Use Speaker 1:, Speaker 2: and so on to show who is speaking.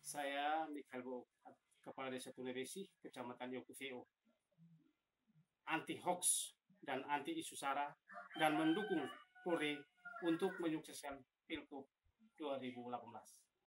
Speaker 1: Saya Mikhail Bo, Kepala Desa Tunebesi, Kecamatan Yokuveo, anti hoax dan anti isu sara dan mendukung Polri untuk menyukseskan Pilgub 2018.